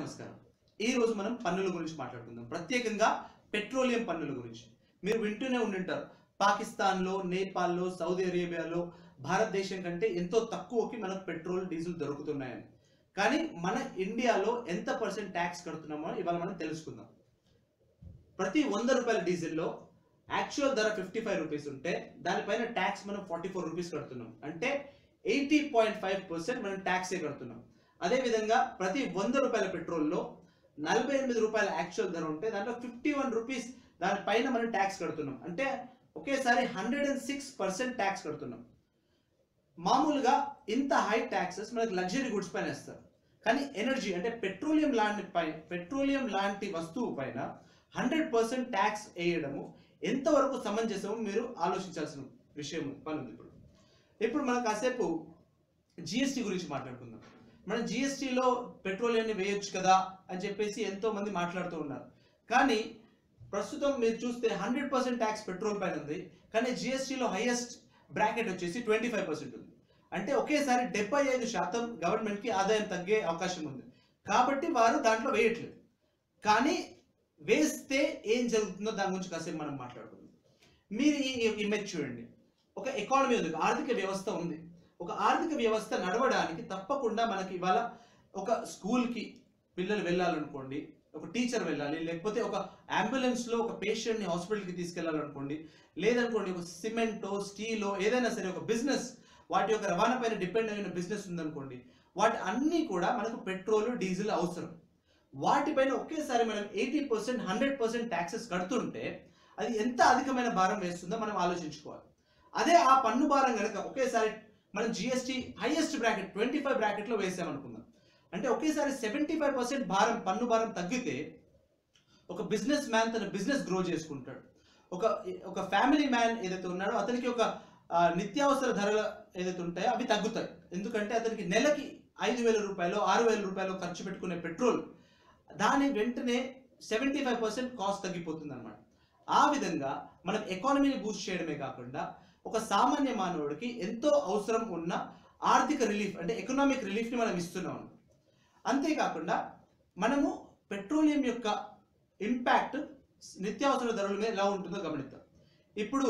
నమస్కారం. ఈ రోజు మనం పన్నుల గురించి మాట్లాడుకుందాం. ప్రత్యేకంగా పెట్రోలియం పన్నుల గురించి. మీరు వింటూనే ఉండింటారు. పాకిస్తాన్‌లో, నేపాల్‌లో, సౌదీ అరేబియాలో భారతదేశం కంటే ఎంతో తక్కువకి మనకు పెట్రోల్, డీజిల్ దొరుకుతున్నాయని. కానీ మన ఇండియాలో ఎంత పర్సెంట్ ట్యాక్స్ కడుతున్నామో ఇవాళ మనం తెలుసుకుందాం. ప్రతి 100 రూపాయల డీజిల్‌లో యాక్చువల్ ధర 55 రూపీస్ ఉంటే దానిపైన ట్యాక్స్ మనం 44 రూపీస్ కడుతున్నాం. అంటే 80.5% మనం ట్యాక్సే కడుతున్నాం. అదే విధంగా ప్రతి 100 రూపాయల పెట్రోల్లో 48 రూపాయల యాక్చువల్ ధర ఉంటే దాంట్లో 51 రూపీస్ దానిపైన మనం ట్యాక్స్ కడుతున్నాం. అంటే ఒకేసారి 106% ట్యాక్స్ కడుతున్నాం. మామూలుగా ఇంత హై ట్యాక్సెస్ మనకి లగ్జరీ గుడ్స్ పైన వేస్తారు. కానీ ఎనర్జీ అంటే పెట్రోలియం లాంటి వస్తువు పైన 100% ట్యాక్స్ వేయడము ఎంతవరకు సమంజసమో మీరు ఆలోచించాల్సిన విషయం పనుంది. ఇప్పుడు మనం కాసేపు జిఎస్టీ గురించి మాట్లాడుకుందాం. మనం జిఎస్టీలో పెట్రోలియంని వేయొచ్చు కదా అని చెప్పేసి ఎంతో మంది మాట్లాడుతూ ఉన్నారు. కానీ ప్రస్తుతం మీరు చూస్తే 100% ట్యాక్స్ పెట్రోల్ పైన ఉంది. కానీ జిఎస్టీలో హైయెస్ట్ బ్రాకెట్ వచ్చేసి 25% ఉంది. అంటే ఒకేసారి 75% గవర్నమెంట్కి ఆదాయం తగ్గే అవకాశం ఉంది. కాబట్టి వారు దాంట్లో వేయట్లేదు. కానీ వేస్తే ఏం జరుగుతుందో దాని గురించి కాసేపు మనం మాట్లాడుకుందాం. మీరు ఈ ఇమేజ్ చూడండి. ఒక ఎకానమీ ఉంది, ఆర్థిక వ్యవస్థ ఉంది. ఒక ఆర్థిక వ్యవస్థ నడవడానికి తప్పకుండా మనకి ఇవాళ ఒక స్కూల్కి పిల్లలు వెళ్ళాలనుకోండి, ఒక టీచర్ వెళ్ళాలి, లేకపోతే ఒక అంబులెన్స్లో ఒక పేషెంట్ని హాస్పిటల్కి తీసుకెళ్లాలనుకోండి, లేదనుకోండి ఒక సిమెంటో స్టీలో ఏదైనా సరే ఒక బిజినెస్ వాటి యొక్క రవాణా పైన డిపెండ్ అయిన బిజినెస్ ఉందనుకోండి, వాటి అన్నీ కూడా మనకు పెట్రోల్ డీజిల్ అవసరం. వాటిపైన ఒకేసారి మనం 80% 100% ట్యాక్సెస్ కడుతుంటే అది ఎంత అధికమైన భారం వేస్తుందో మనం ఆలోచించుకోవాలి. అదే ఆ పన్ను భారం కనుక ఒకేసారి మనం జిఎస్టీ హైయెస్ట్ బ్రాకెట్ 25 బ్రాకెట్లో వేసామనుకుందాం. అంటే ఒకేసారి 75% భారం పన్ను భారం తగ్గితే ఒక బిజినెస్ మ్యాన్ తన బిజినెస్ గ్రో చేసుకుంటాడు. ఒక ఫ్యామిలీ మ్యాన్ ఏదైతే ఉన్నాడో అతనికి ఒక నిత్యావసర ధరలు ఏదైతే ఉంటాయో అవి తగ్గుతాయి. ఎందుకంటే అతనికి నెలకి 5,000 రూపాయలు 6,000 రూపాయలు ఖర్చు పెట్టుకునే పెట్రోల్ దాని వెంటనే 75% కాస్ట్ తగ్గిపోతుంది అనమాట. ఆ విధంగా మనం ఎకానమీని బూస్ట్ చేయడమే కాకుండా ఒక సామాన్య మానవుడికి ఎంతో అవసరం ఉన్న ఆర్థిక రిలీఫ్ అంటే ఎకనామిక్ రిలీఫ్ని మనం ఇస్తున్నాం. అంతేకాకుండా మనము పెట్రోలియం యొక్క ఇంపాక్ట్ నిత్యావసర ధరల మీద ఎలా ఉంటుందో గమనిద్దాం. ఇప్పుడు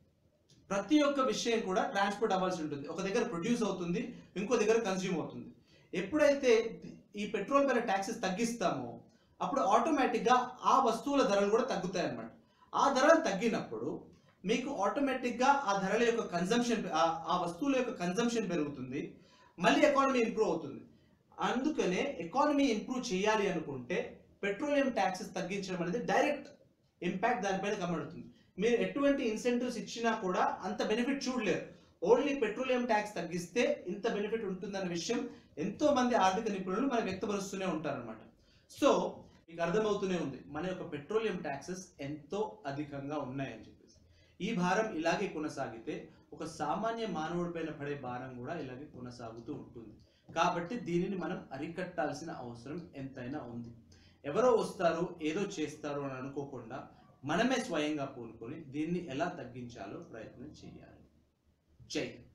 ప్రతి ఒక్క విషయం కూడా ట్రాన్స్పోర్ట్ అవ్వాల్సి ఉంటుంది. ఒక దగ్గర ప్రొడ్యూస్ అవుతుంది, ఇంకో దగ్గర కన్జ్యూమ్ అవుతుంది. ఎప్పుడైతే ఈ పెట్రోల్ పైన ట్యాక్సెస్ తగ్గిస్తామో అప్పుడు ఆటోమేటిక్గా ఆ వస్తువుల ధరలు కూడా తగ్గుతాయి అన్నమాట. ఆ ధరలు తగ్గినప్పుడు మీకు ఆటోమేటిక్గా ఆ ధరల యొక్క కన్జంప్షన్ ఆ వస్తువుల యొక్క కన్జంప్షన్ పెరుగుతుంది, మళ్ళీ ఎకానమీ ఇంప్రూవ్ అవుతుంది. అందుకనే ఎకానమీ ఇంప్రూవ్ చేయాలి అనుకుంటే పెట్రోలియం ట్యాక్సెస్ తగ్గించడం అనేది డైరెక్ట్ ఇంపాక్ట్ దానిపైన కనబడుతుంది. మీరు ఎటువంటి ఇన్సెంటివ్స్ ఇచ్చినా కూడా అంత బెనిఫిట్ చూడలేరు. ఓన్లీ పెట్రోలియం ట్యాక్స్ తగ్గిస్తే ఇంత బెనిఫిట్ ఉంటుందన్న విషయం ఎంతో మంది ఆర్థిక నిపుణులు మనకు వ్యక్తపరుస్తూనే ఉంటారన్నమాట. సో మీకు అర్థమవుతూనే ఉంది మన యొక్క పెట్రోలియం ట్యాక్సెస్ ఎంతో అధికంగా ఉన్నాయని చెప్పేసి. ఈ భారం ఇలాగే కొనసాగితే ఒక సామాన్య మానవుడి పైన పడే భారం కూడా ఇలాగే కొనసాగుతూ ఉంటుంది. కాబట్టి దీనిని మనం అరికట్టాల్సిన అవసరం ఎంతైనా ఉంది. ఎవరో వస్తారు ఏదో చేస్తారు అని అనుకోకుండా మనమే స్వయంగా పూనుకొని దీన్ని ఎలా తగ్గించాలో ప్రయత్నం చేయాలి. జై హింద్.